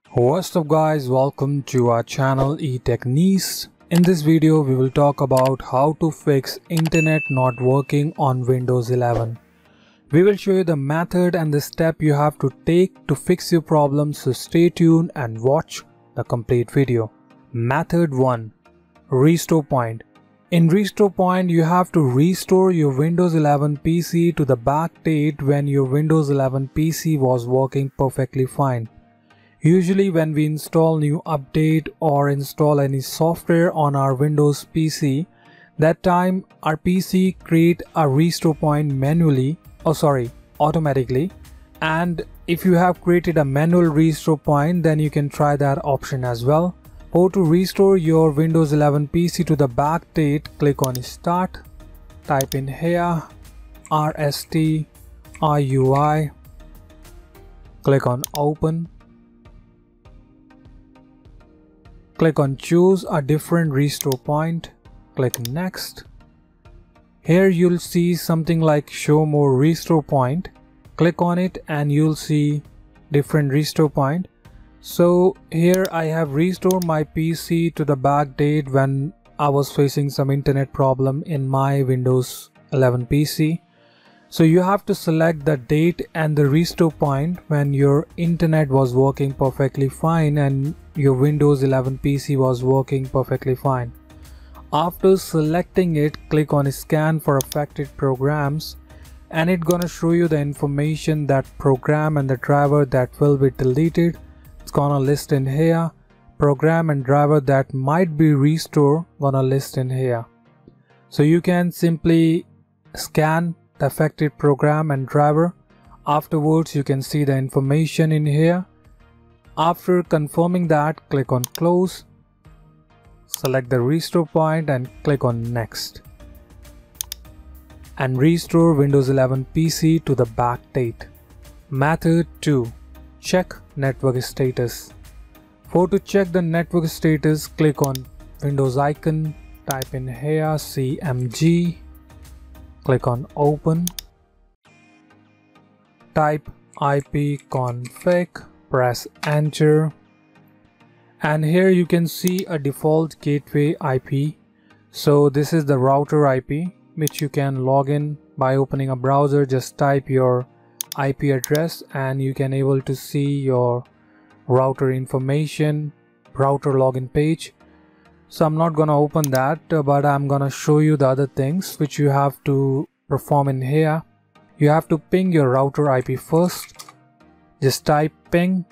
What's up guys, welcome to our channel Etechniz. In this video we will talk about how to fix internet not working on Windows 11. We will show you the method and the step you have to take to fix your problem, so stay tuned and watch the complete video. Method 1. Restore point. In Restore point you have to restore your Windows 11 PC to the back date when your Windows 11 PC was working perfectly fine. Usually when we install new update or install any software on our Windows PC, that time our PC create a restore point automatically. And if you have created a manual restore point, then you can try that option as well. Or to restore your Windows 11 PC to the back date, click on Start, type in here RSTRUI, click on Open. Click on choose a different restore point, click next. Here you'll see something like show more restore point. Click on it and you'll see different restore point. So here I have restored my PC to the back date when I was facing some internet problem in my Windows 11 PC. So you have to select the date and the restore point when your internet was working perfectly fine and your Windows 11 PC was working perfectly fine. After selecting it, click on scan for affected programs and it's gonna show you the information, that program and the driver that will be deleted. It's gonna list in here. Program and driver that might be restored gonna list in here. So you can simply scan the affected program and driver. Afterwards you can see the information in here. After confirming that, click on close, select the restore point and click on next, and restore Windows 11 PC to the back date. Method 2. Check network status. To check the network status, click on Windows icon, type in here CMG, click on open, type ipconfig, press enter, and here you can see a default gateway IP. So this is the router IP which you can log in by opening a browser. Just type your IP address and you can able to see your router information, router login page. So I'm not gonna open that, but I'm gonna show you the other things which you have to perform in here. You have to ping your router IP first. Just type ping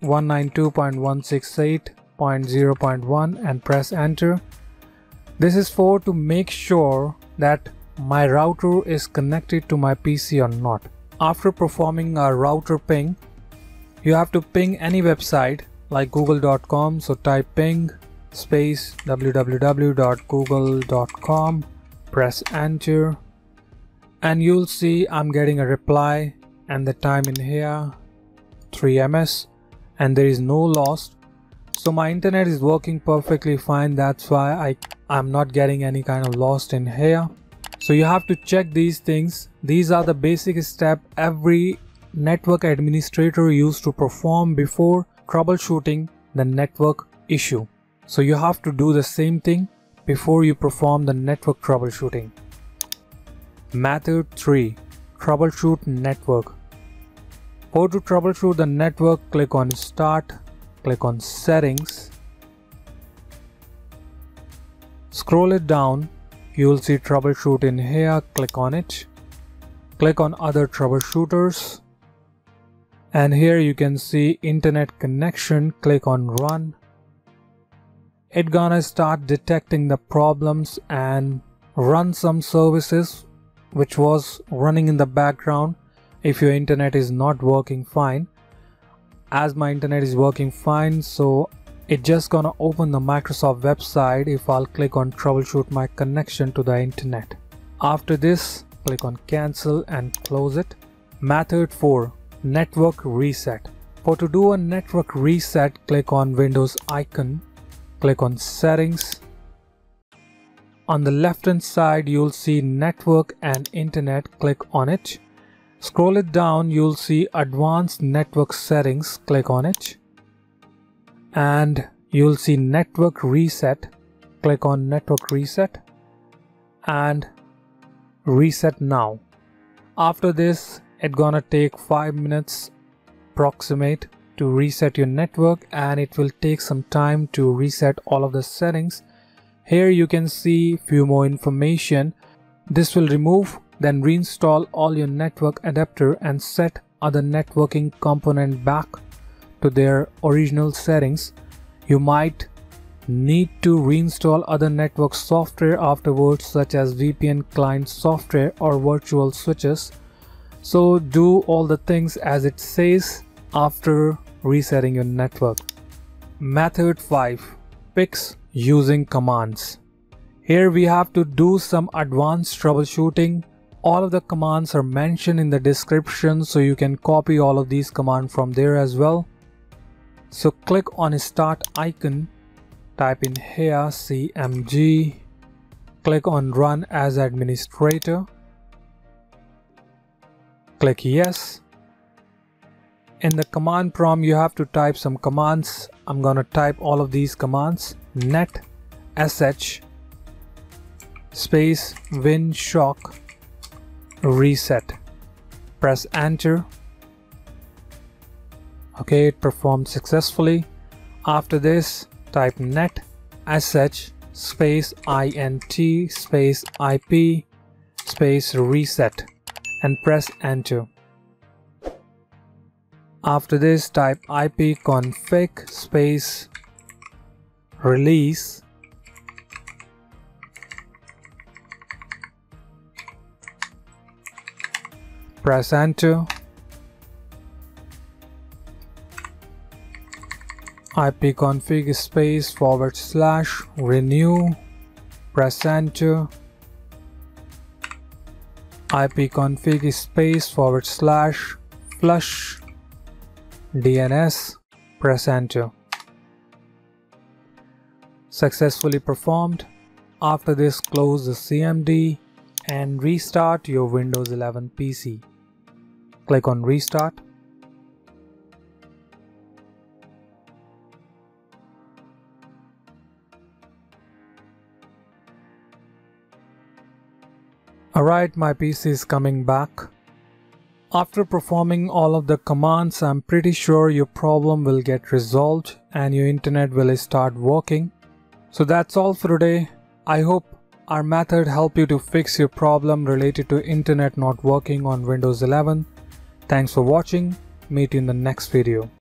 192.168.0.1 and press enter. This is to make sure that my router is connected to my PC or not. After performing a router ping, you have to ping any website like google.com. So type ping space www.google.com, press enter, and you'll see I'm getting a reply and the time in here 3 ms and there is no loss. So my internet is working perfectly fine. That's why I'm not getting any kind of loss in here. So you have to check these things. These are the basic steps every network administrator used to perform before troubleshooting the network issue. So you have to do the same thing before you perform the network troubleshooting. Method 3. Troubleshoot network. To troubleshoot the network, click on Start, click on Settings, scroll it down, you will see Troubleshoot in here. Click on it, click on Other Troubleshooters, and here you can see Internet Connection. Click on Run. It's gonna start detecting the problems and run some services which was running in the background if your internet is not working fine. As my internet is working fine, so it's just gonna open the Microsoft website if I'll click on troubleshoot my connection to the internet. After this, click on cancel and close it. Method 4. Network reset. To do a network reset, click on Windows icon, click on settings. On the left hand side you'll see network and internet. Click on it. Scroll it down, you'll see advanced network settings. Click on it. and you'll see network reset. Click on network reset and reset now. After this, it's gonna take 5 minutes approximate to reset your network, and it will take some time to reset all of the settings. Here you can see few more information. This will remove, then reinstall all your network adapter and set other networking component back to their original settings. You might need to reinstall other network software afterwards, such as VPN client software or virtual switches. So do all the things as it says after resetting your network. Method 5. Fix using commands. Here we have to do some advanced troubleshooting. All of the commands are mentioned in the description, so you can copy all of these commands from there as well. So click on a start icon, type in here cmg, click on run as administrator, click yes. In the command prompt you have to type some commands. I'm gonna type all of these commands. Net sh space win shock reset. Press enter. Okay, it performed successfully. After this, type net sh space int space ip space reset and press enter. After this, type ipconfig space release press enter. ipconfig space / renew, press enter. ipconfig space / flush DNS, press enter. Successfully performed. After this, close the CMD and restart your Windows 11 PC. Click on restart. Alright, my PC is coming back. After performing all of the commands, I'm pretty sure your problem will get resolved and your internet will start working. So that's all for today. I hope our method helped you to fix your problem related to internet not working on Windows 11. Thanks for watching. Meet you in the next video.